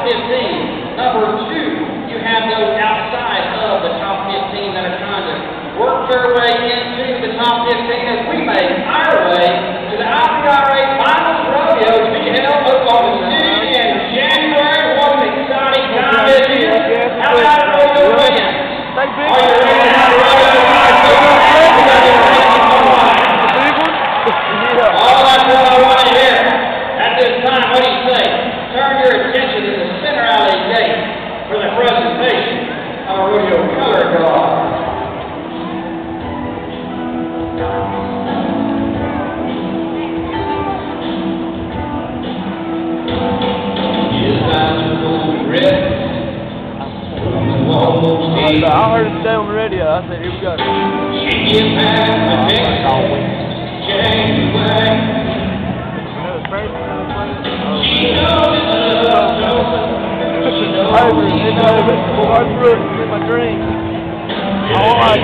15. Number 2, you have those outside of the top 15 that are trying to work their way into the top 15 as we make our way to the IPRA Finals Rodeo to be held Oklahoma City in January. What an exciting time it is. How about it, Rodeo Williams? Are you ready to have a rodeo? All that's what I want to hear. At this time, what do you say? Turn your attention to the center alley gate for the presentation of a rodeo color guard. I heard it today on the radio. I said, here we go. My dream. All right.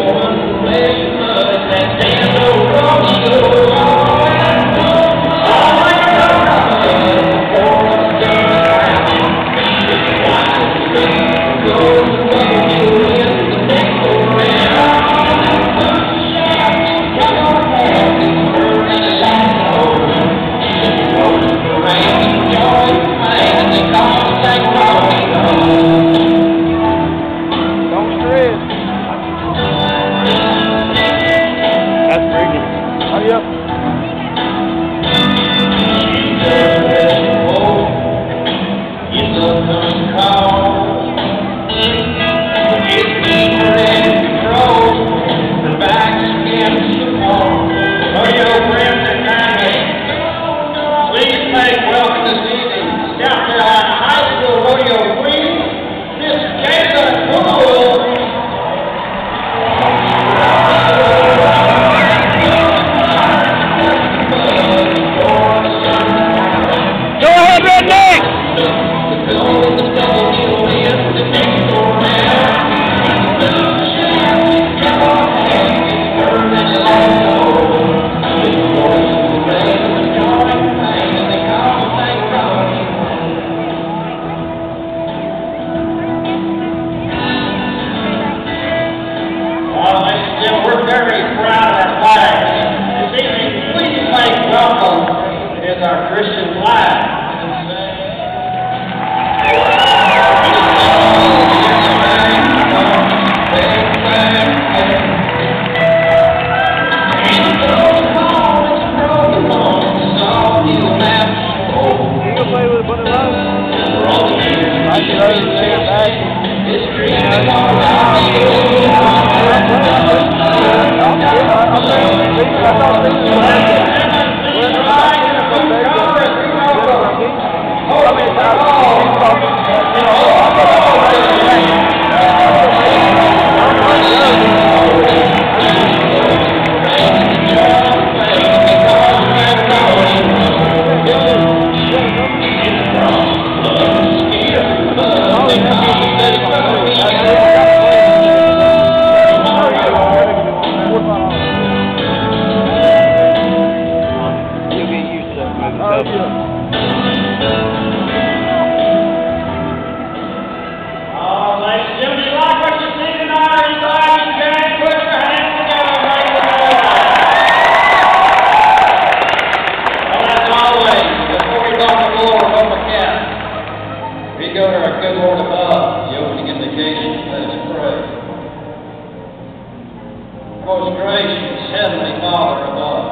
Most gracious Heavenly Father above,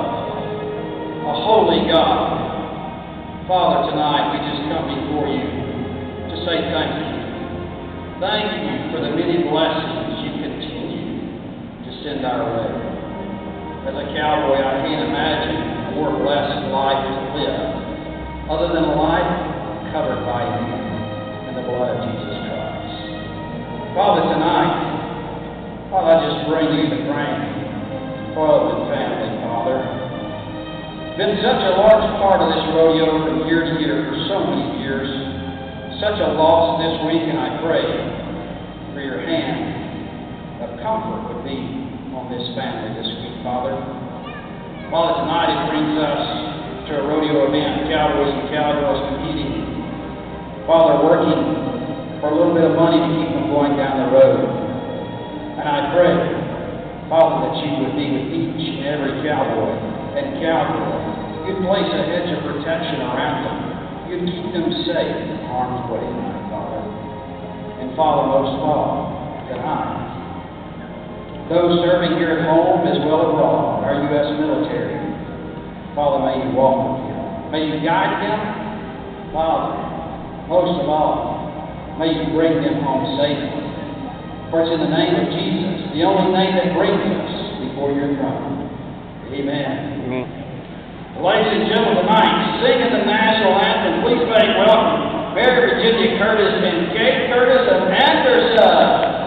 a holy God, Father, tonight we just come before you to say thank you. Thank you for the many blessings you continue to send our way. As a cowboy, I can't imagine a more blessed life to live other than a life covered by you in the blood of Jesus Christ. Father, tonight, Father, I just bring you the Frank Coilman family, Father. Been such a large part of this rodeo from year to year, for so many years. Such a loss this week, and I pray for your hand of comfort would be on this family this week, Father. Father, tonight it brings us to a rodeo event, cowboys and cowgirls competing while they're working for a little bit of money to keep them going down the road. And I pray, Father, that you would be with each and every cowboy and cowgirl. You'd place a hedge of protection around them. You'd keep them safe in harm's way, my Father. And Father, most of all, tonight, those serving here at home as well abroad, our U.S. military, Father, may you walk with them. May you guide them. Father, most of all, may you bring them home safely. For it's in the name of Jesus, the only name that brings us before your throne. Amen. Amen. Ladies and gentlemen, tonight, singing the national anthem, please make welcome Mary Virginia Curtis and Kate Curtis of Anderson.